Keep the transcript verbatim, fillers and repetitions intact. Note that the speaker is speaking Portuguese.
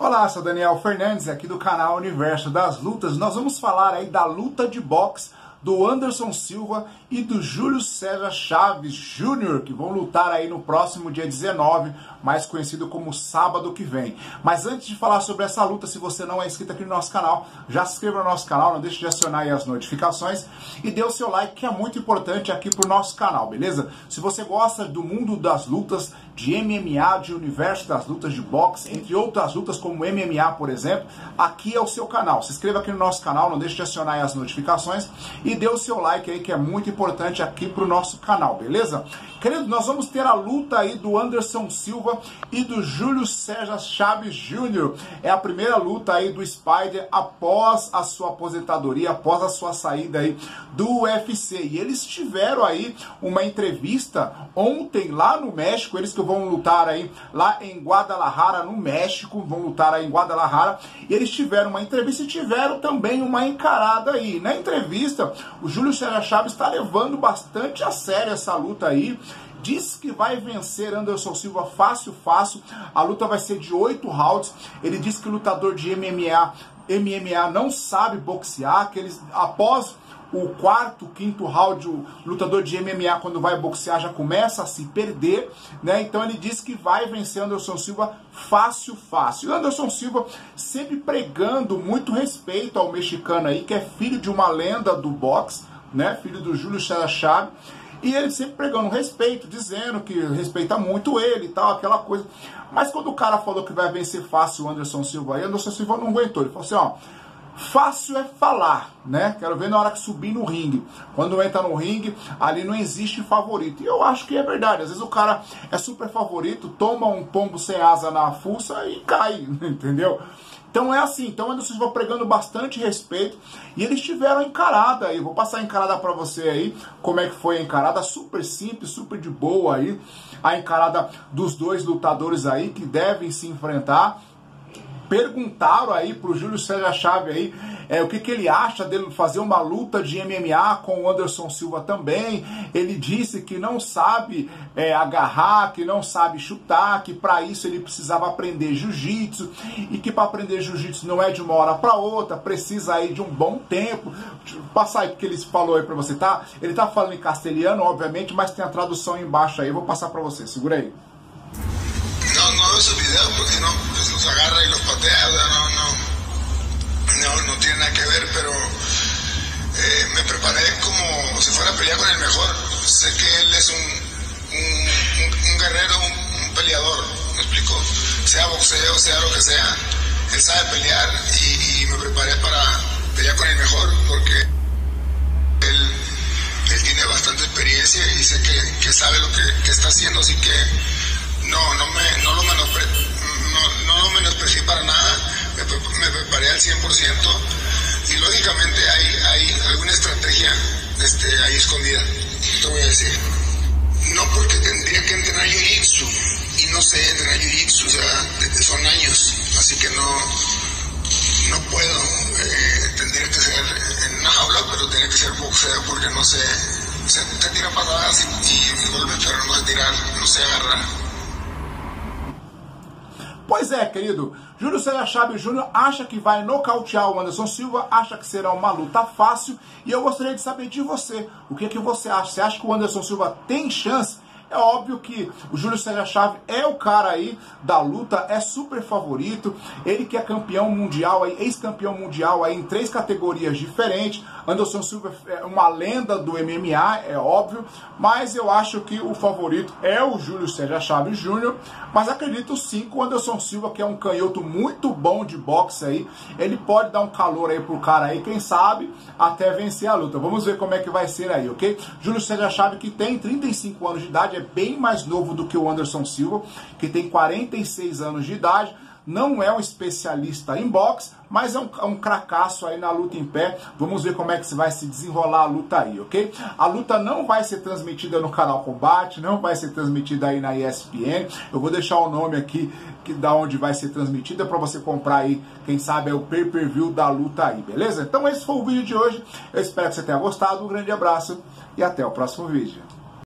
Olá, sou Daniel Fernandes, aqui do canal Universo das Lutas. Nós vamos falar aí da luta de boxe do Anderson Silva e do Júlio César Chaves Júnior, que vão lutar aí no próximo dia dezenove, mais conhecido como sábado que vem. Mas antes de falar sobre essa luta, se você não é inscrito aqui no nosso canal, já se inscreva no nosso canal, não deixe de acionar aí as notificações e dê o seu like, que é muito importante aqui pro nosso canal, beleza? Se você gosta do mundo das lutas, de M M A, de universo das lutas de boxe, entre outras lutas como M M A, por exemplo, aqui é o seu canal. Se inscreva aqui no nosso canal, não deixe de acionar aí as notificações e dê o seu like aí, que é muito importante aqui pro nosso canal, beleza? Querido, nós vamos ter a luta aí do Anderson Silva e do Júlio César Chaves Júnior. É a primeira luta aí do Spider após a sua aposentadoria, após a sua saída aí do U F C. E eles tiveram aí uma entrevista ontem lá no México, eles que vão lutar aí lá em Guadalajara, no México, vão lutar aí em Guadalajara. E eles tiveram uma entrevista e tiveram também uma encarada aí. Na entrevista, o Júlio César Chaves está levando bastante a sério essa luta aí. Diz que vai vencer Anderson Silva fácil, fácil. A luta vai ser de oito rounds. Ele diz que o lutador de M M A, M M A não sabe boxear, que eles, após o quarto, quinto round, o lutador de M M A, quando vai boxear, já começa a se perder, né? Então ele diz que vai vencer Anderson Silva fácil, fácil. Anderson Silva sempre pregando muito respeito ao mexicano aí, que é filho de uma lenda do boxe, né? Filho do Júlio César Chaves. E ele sempre pregando respeito, dizendo que respeita muito ele e tal, aquela coisa. Mas quando o cara falou que vai vencer fácil o Anderson Silva aí, Anderson Silva não aguentou. Ele falou assim, ó, fácil é falar, né? Quero ver na hora que subir no ringue. Quando entra no ringue, ali não existe favorito. E eu acho que é verdade. Às vezes o cara é super favorito, toma um pombo sem asa na fuça e cai, entendeu? Então é assim, então Anderson Silva pregando bastante respeito e eles tiveram encarada aí, vou passar a encarada pra você aí, como é que foi a encarada, super simples, super de boa aí, a encarada dos dois lutadores aí que devem se enfrentar. Perguntaram aí pro Júlio César Chaves aí é, o que, que ele acha dele fazer uma luta de M M A com o Anderson Silva também. Ele disse que não sabe é, agarrar, que não sabe chutar, que para isso ele precisava aprender jiu-jitsu e que para aprender jiu-jitsu não é de uma hora para outra, precisa aí de um bom tempo. Deixa eu passar aí porque ele falou aí para você, tá? Ele tá falando em castelhano, obviamente, mas tem a tradução embaixo aí, eu vou passar para você, segura aí. No, no veo esos videos porque no, pues los agarra y los patea, o sea, no, no, no, no tiene nada que ver, pero eh, me preparé como si fuera a pelear con el mejor. Sé que él es un, un, un, un guerrero, un, un peleador, ¿me explico? Sea boxeo, sea lo que sea, él sabe pelear y, y me preparé para pelear con el mejor porque él, él tiene bastante experiencia y sé que, que sabe lo que, que está haciendo, así que No, no, me, no, lo menospre, no, no lo menosprecié para nada, me, me preparé al cien por ciento y lógicamente hay, hay alguna estrategia este, ahí escondida, te voy a decir. No porque tendría que entrenar jiu-jitsu y no sé entrenar jiu-jitsu, o sea, son años, así que no, no puedo, eh, tendría que ser en una jaula, pero tiene que ser boxeo porque no sé, se, se tira patadas y, y golpes, pero no se tirar, no se agarrar. Pois é, querido, Júlio César Chaves Júnior acha que vai nocautear o Anderson Silva, acha que será uma luta fácil, e eu gostaria de saber de você, o que, que você acha? Você acha que o Anderson Silva tem chance? É óbvio que o Júlio César Chaves é o cara aí da luta, é super favorito, ele que é campeão mundial, ex-campeão mundial aí em três categorias diferentes. Anderson Silva é uma lenda do M M A, é óbvio, mas eu acho que o favorito é o Júlio César Chaves Júnior, mas acredito sim que o Anderson Silva, que é um canhoto muito bom de boxe aí, ele pode dar um calor aí pro cara aí, quem sabe até vencer a luta. Vamos ver como é que vai ser aí, ok? Júlio César Chaves, que tem trinta e cinco anos de idade, é bem mais novo do que o Anderson Silva, que tem quarenta e seis anos de idade, não é um especialista em boxe, mas é um, é um cracaço aí na luta em pé. Vamos ver como é que vai se desenrolar a luta aí, ok? A luta não vai ser transmitida no canal Combate, não vai ser transmitida aí na E S P N. Eu vou deixar o nome aqui que, da onde vai ser transmitida para você comprar aí, quem sabe é o pay-per-view da luta aí, beleza? Então esse foi o vídeo de hoje. Eu espero que você tenha gostado. Um grande abraço e até o próximo vídeo.